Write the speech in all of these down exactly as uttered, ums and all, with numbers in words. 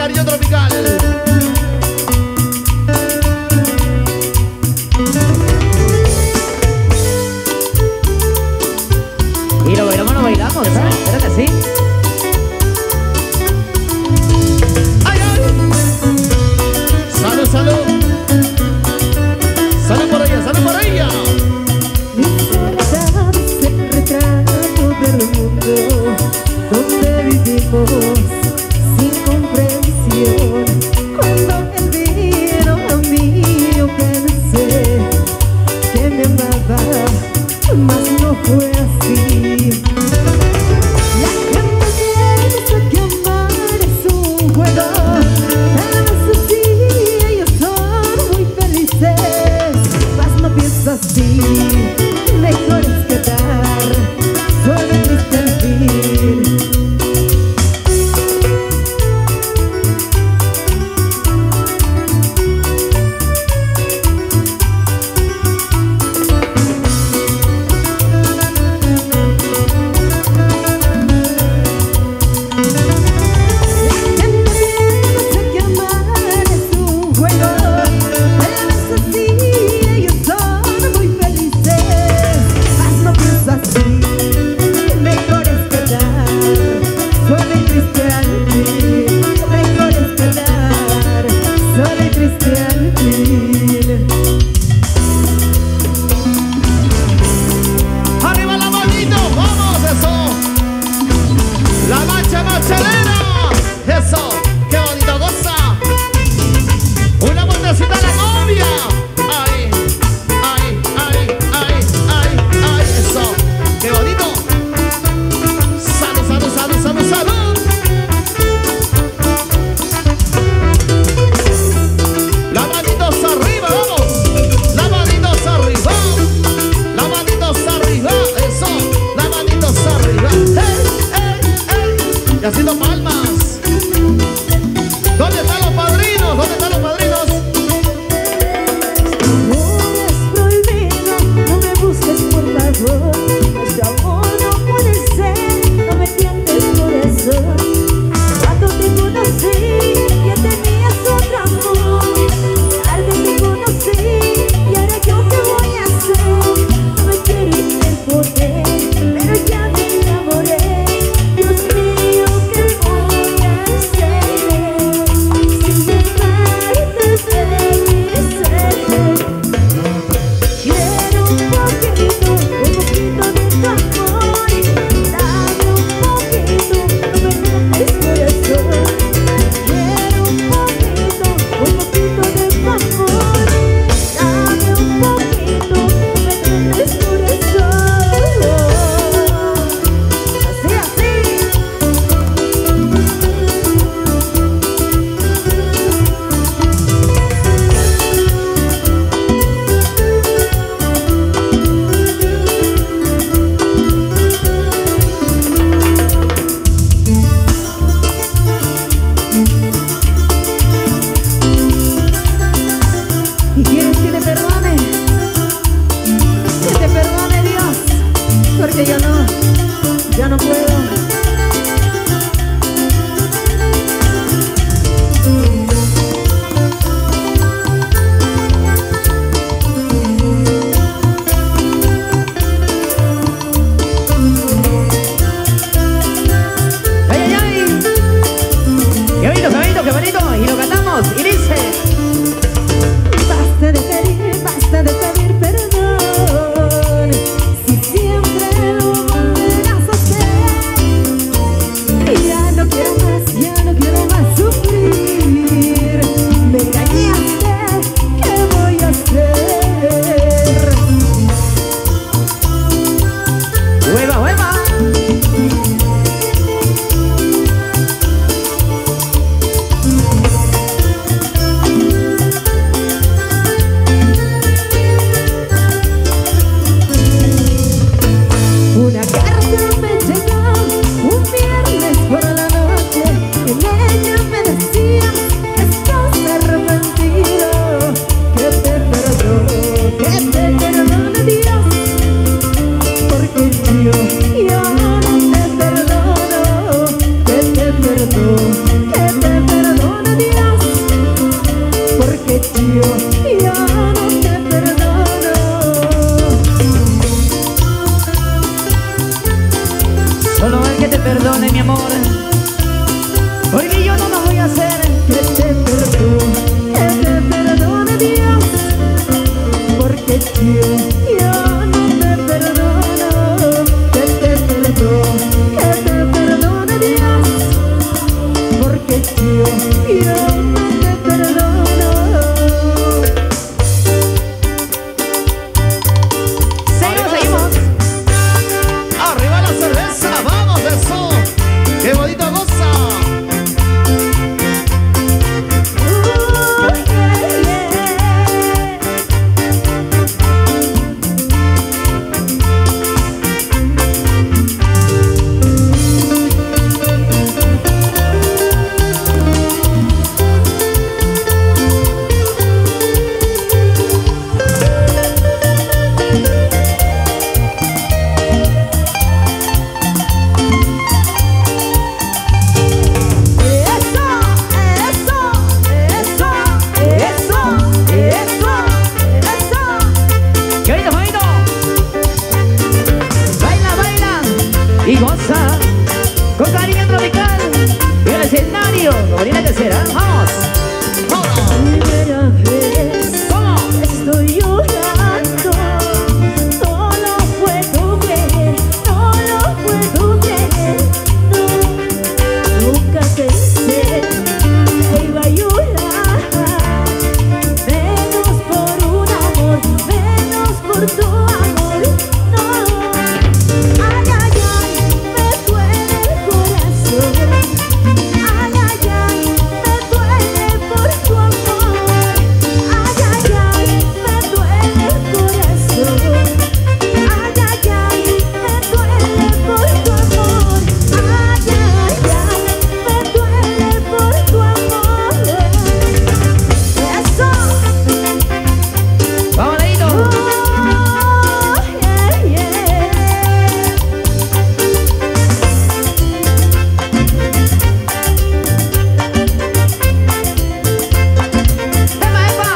cariño tropical. Y lo bailamos, lo bailamos, ¿sabes? ¿Verdad que sí? ¡Ay, ay! ¡Salud, salud! ¡Salud por ella, salud por ella! Mi soledad es el retrato del mundo donde vivimos sin comprensión. hacer? Que te perdone, que te perdone Dios, porque yo, yo no te perdono. Que te perdone, que te perdone Dios, porque yo, yo no te perdono. Seguimos, seguimos. Arriba la cerveza, vamos eso. Qué bonito goza. Oh, yeah, yeah. Eso, eso, eso, eso, eso, eso. ¡Qué bonito, bonito! Baila, baila y goza con cariño tropical y el escenario, como tiene que ser, ¿eh? ¡Vamos! Primera vez ¿Cómo? estoy llorando, no lo puedo creer, no lo puedo creer, no, nunca pensé que iba a llorar, menos por un amor, menos por tu amor, no, ay, ay, ay, me duele el corazón, ay, ay, ay, me duele por tu amor, ay, ay, ay, me duele el corazón, ay, ay, ay, me duele por tu amor, ay, ay, ay, me duele por tu amor. Eso. ¡Vamos, Leito! Oh, yeah, yeah. ¡Epa, epa!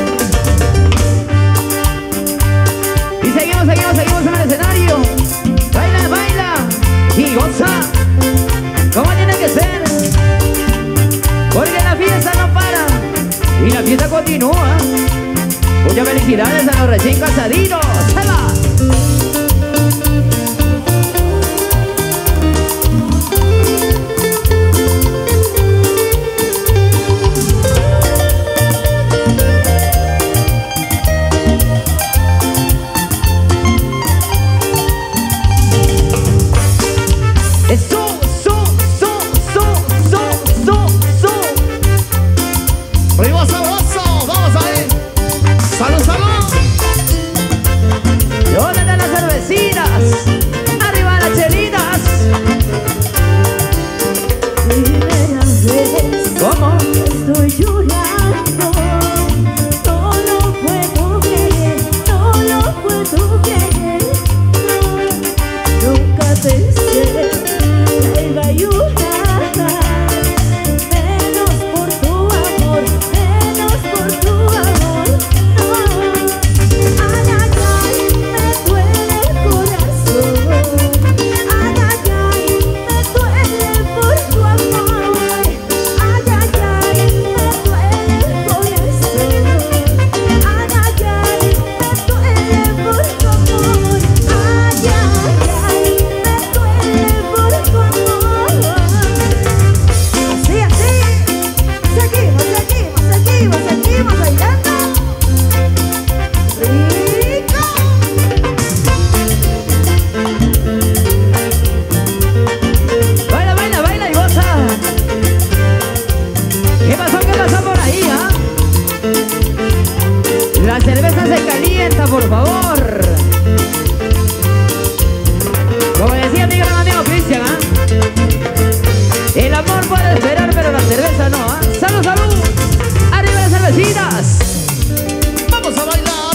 Y seguimos, seguimos, seguimos en el escenario. Baila, baila y goza como tiene que ser, porque la fiesta no para y la fiesta continúa. Muchas felicidades a los recién casaditos. ¡Eva! Eso, so, so, so, so, so, so. Arriba sabroso, vamos ahí. Salud, salud. ¿Dónde están las cervecitas? ¡Arriba las chelitas! Primera vez ¿Cómo? estoy llorando, no lo puedo creer, no lo puedo creer, no, nunca pensé que iba a llorar, menos por tu amor, menos por tu amor, no, ay, ay, ay, me duele el corazón, ay, ay, ay, me duele por tu amor, ay, ay, ay, me duele el corazón, ay, ay, ay, me duele por tu amor, ay, ay, ay, me duele por tu amor. Así, así, seguimos, seguimos, seguimos, seguimos bailando. Rico. Baila, baila, baila y goza. ¿Qué pasó? ¿Qué pasó por ahí, ah? La cerveza se calienta, por favor.